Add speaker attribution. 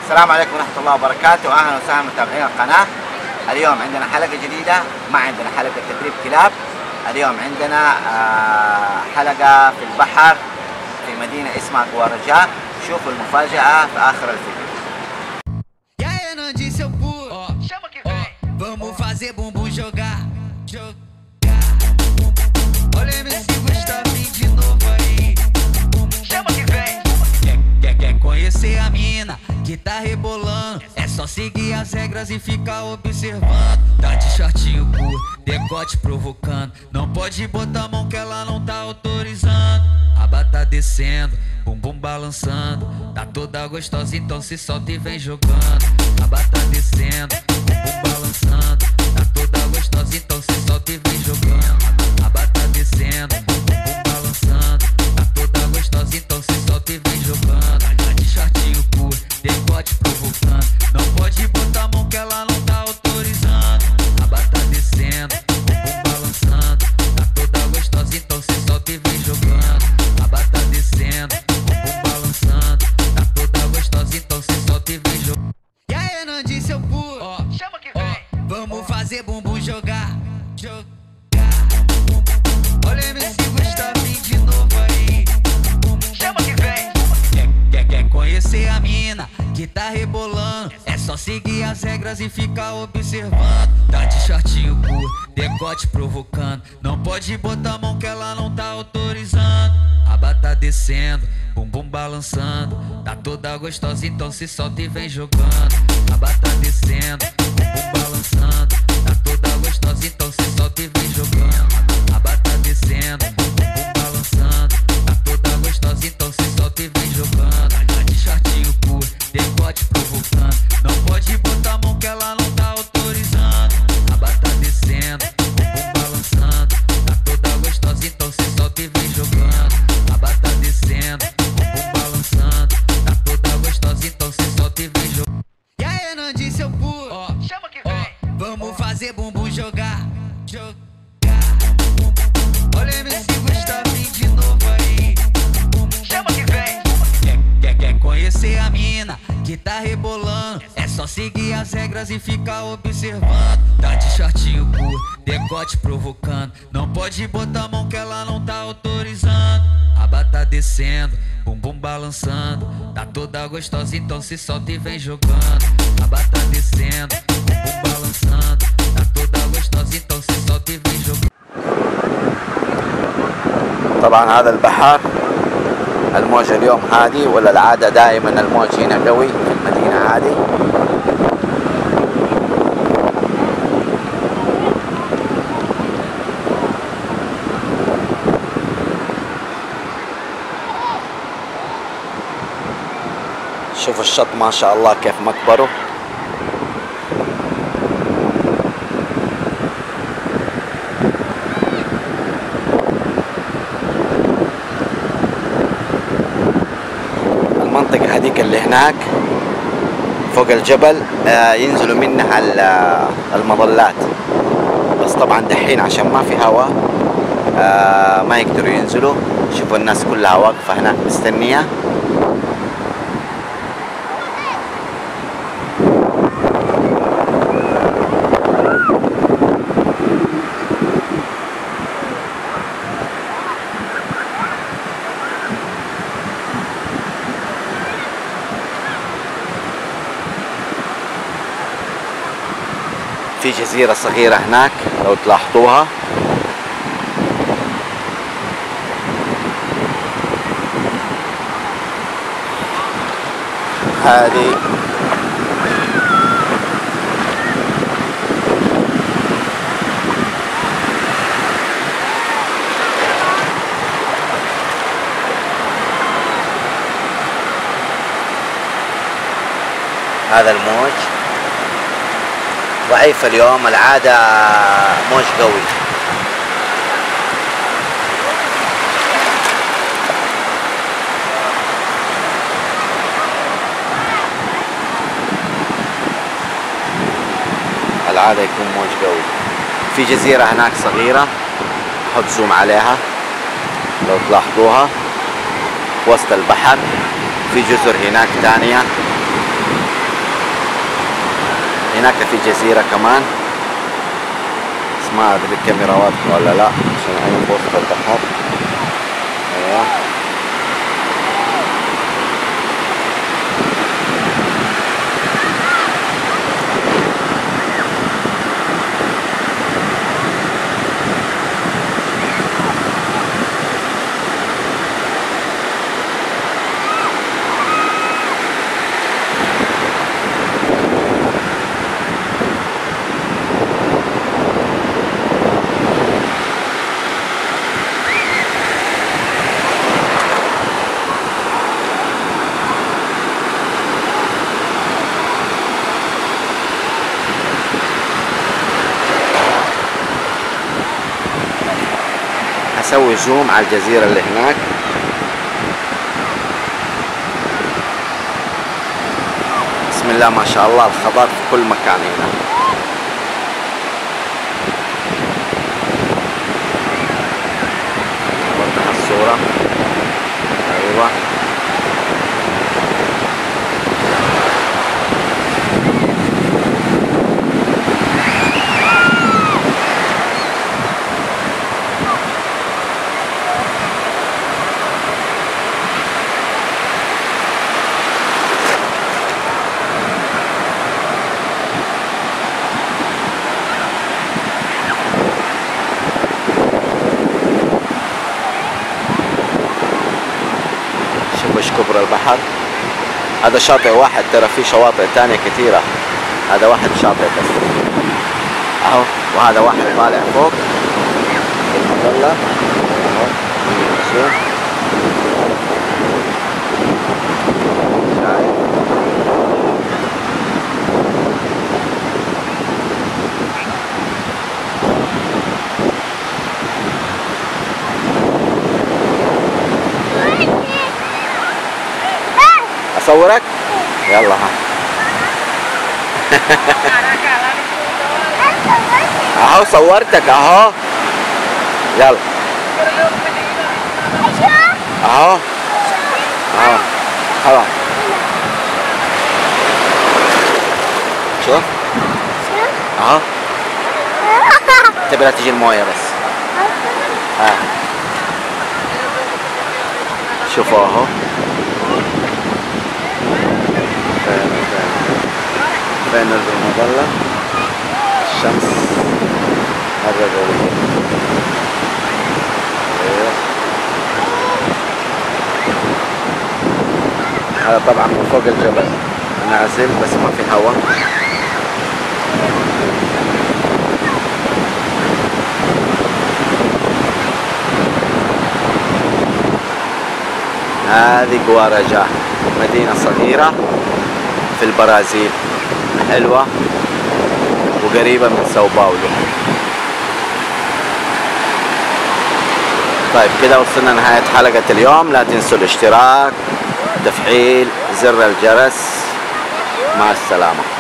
Speaker 1: السلام عليكم ورحمة الله وبركاته، أهلا وسهلا متابعين القناة. اليوم عندنا حلقة جديدة، ما عندنا حلقة تدريب كلاب. اليوم عندنا حلقة في البحر في مدينة اسمها غوارجا. شوفوا المفاجأة في آخر الفيديو.
Speaker 2: Vamos fazer bumbum jogar. Olha MC Gustavinho de novo aí. Chama que vem. Quer conhecer a mina que tá rebolando? É só seguir as regras e ficar observando. Tá de shortinho curto, decote provocando. Não pode botar a mão que ela não tá autorizando. A aba tá descendo, bumbum balançando. Tá toda gostosa, então se solta e vem jogando. A aba tá descendo, bumbum balançando. Tá toda gostosa, então se solta e vem jogando. A aba tá descendo, bumbum balançando. Tá toda gostosa, então se solta e vem jogando. Tá de shortinho curto, decote provocando. Não pode botar a mão que ela não tá autorizando. A aba tá descendo, bumbum balançando. Tá toda gostosa, então se solta e vem jogando. A aba tá descendo, bumbum balançando. Tá toda gostosa, então se solta e vem jogando. E aí, Nandi, seu pulo, chama que vem. Vamos fazer bumbum jogar. Olha MC Gustavinho de novo aí. Chama que vem. Quer conhecer a mina que tá rebolando? É só seguir as regras e ficar observando. Tá de shortinho curto, decote provocando. Não pode botar a mão que ela não tá autorizando. A aba tá descendo, bumbum balançando. Tá toda gostosa, então se solta e vem jogando. A aba tá descendo, bumbum balançando. Tá toda gostosa, então se solta e vem jogando. A aba tá descendo, bumbum balançando. Tá toda gostosa, então se solta e vem jogando. Tá de shortinho curto, decote provocando. Não pode botar a mão que ela não tá autorizando. A aba tá descendo, bumbum balançando. Tá toda gostosa, então se solta e vem jogando. A aba tá descendo, bumbum balançando. Tá toda gostosa, então se solta e vem jogando. E aí, Nandi, seu pulo, chama que vem. Vamos fazer bumbum jogar. Olha MC Gustavinho de novo aí. Chama que vem. Quer conhecer a mina que tá rebolando? É só seguir as regras e ficar observando. Tá de shortinho curto, decote provocando. Não pode botar a mão que ela não tá autorizando. A aba tá descendo, bumbum balançando. Tá toda gostosa, então se solta e vem jogando. A aba tá descendo, bumbum balançando. Tá toda gostosa, então se solta e vem jogando.
Speaker 1: طبعا هذا البحر الموجة اليوم هادي، ولا العادة دائما الموج هنا قوي في المدينة هذه. شوفوا الشط ما شاء الله كيف مكبره. المنطقة هذيك اللي هناك فوق الجبل ينزلوا منها المظلات، بس طبعا دحين عشان ما في هواء ما يقدروا ينزلوا. شوفوا الناس كلها واقفة هناك مستنية. في جزيرة صغيرة هناك لو تلاحظوها. هذه هذا الموج ضعيف اليوم، العادة موج قوي. العادة يكون موج قوي. في جزيرة هناك صغيرة، احط زوم عليها لو تلاحظوها وسط البحر. في جزر هناك ثانية هناك في جزيرة كمان، بس ما ادري الكاميرا واضحة ولا لا عشان انا في وسط البحر. ايوه اسوي زوم على الجزيرة اللي هناك. بسم الله ما شاء الله الخضار في كل مكان هنا. وضح الصورة. ايوه وش كبر البحر. هذا شاطئ واحد، ترى في شواطئ تانية كثيرة، هذا واحد شاطئ بس اهو. وهذا واحد طالع فوق في المظلة اهو. شوف شايف اصورك؟ يلا ها. اهو صورتك اهو. يلا اهو اهو خلاص. شوف اهو. تبي لا تجي المويه بس. ها شوفوا اهو. فين المظلة؟ الشمس مرة قوية. هذا طبعا من فوق الجبل نازل بس ما في هواء. هذه جواراجا، مدينة صغيرة في البرازيل، حلوة وقريبة من ساو باولو. طيب كده وصلنا نهاية حلقة اليوم. لا تنسوا الاشتراك، تفعيل زر الجرس. مع السلامة.